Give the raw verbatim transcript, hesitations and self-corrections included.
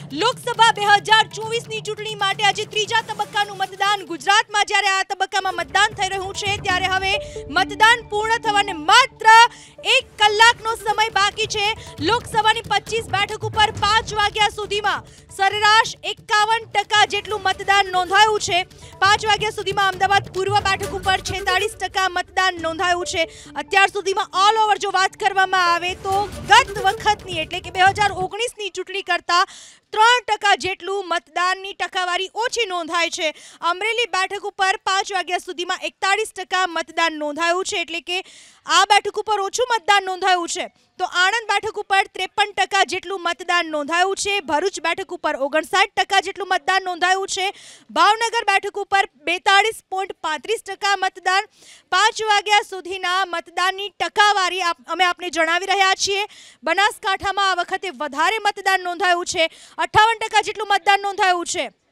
લોકસભા બે હજાર ચોવીસની ચૂંટણી માટે આજે ત્રીજા તબક્કાનું મતદાન ગુજરાતમાં જ્યારે આ તબક્કામાં મતદાન થઈ રહ્યું છે ત્યારે હવે મતદાન પૂર્ણ થવાને માત્ર એક કલાકનો સમય બાકી છે। લોકસભાની પચીસ બેઠક ઉપર પાંચ વાગ્યા સુધીમાં સરેરાશ એકાવન ટકા જેટલું મતદાન નોંધાયું છે। પાંચ વાગ્યા સુધીમાં અમદાવાદ પૂર્વ બેઠક ઉપર છેતાળીસ ટકા મતદાન નોંધાયું છે। અત્યાર સુધીમાં ઓલ ઓવર જો વાત કરવામાં આવે તો ગત વખતની એટલે કે બે હજાર ઓગણીસની ચૂંટણી કરતા ત્રણ ટકા જેટલું મતદાનની ટકાવારી ઓછી નોંધાય છે। અમરેલી બેઠક ઉપર પાંચ વાગ્યા સુધીમાં એકતાળીસ ટકા મતદાન નોંધાયું છે એટલે કે આ બેઠક ઉપર ઓછું મતદાન નોંધાયું છે। તો આણંદ બેઠક ઉપર ત્રેપન ટકા જેટલું મતદાન નોંધાયું છે। ભરૂચ બેઠક ઉપર ઓગણસાઠ ટકા જેટલું મતદાન નોંધાયું છે। ભાવનગર બેઠક ઉપર બેતાળીસ પોઈન્ટ પાંત્રીસ ટકા મતદાન। પાંચ વાગ્યા સુધીના મતદાનની ટકાવારી અમે આપને જણાવી રહ્યા છીએ। બનાસકાંઠામાં આ વખતે વધારે મતદાન નોંધાયું છે, અઠ્ઠાવન ટકા જેટલું મતદાન નોંધાયું છે।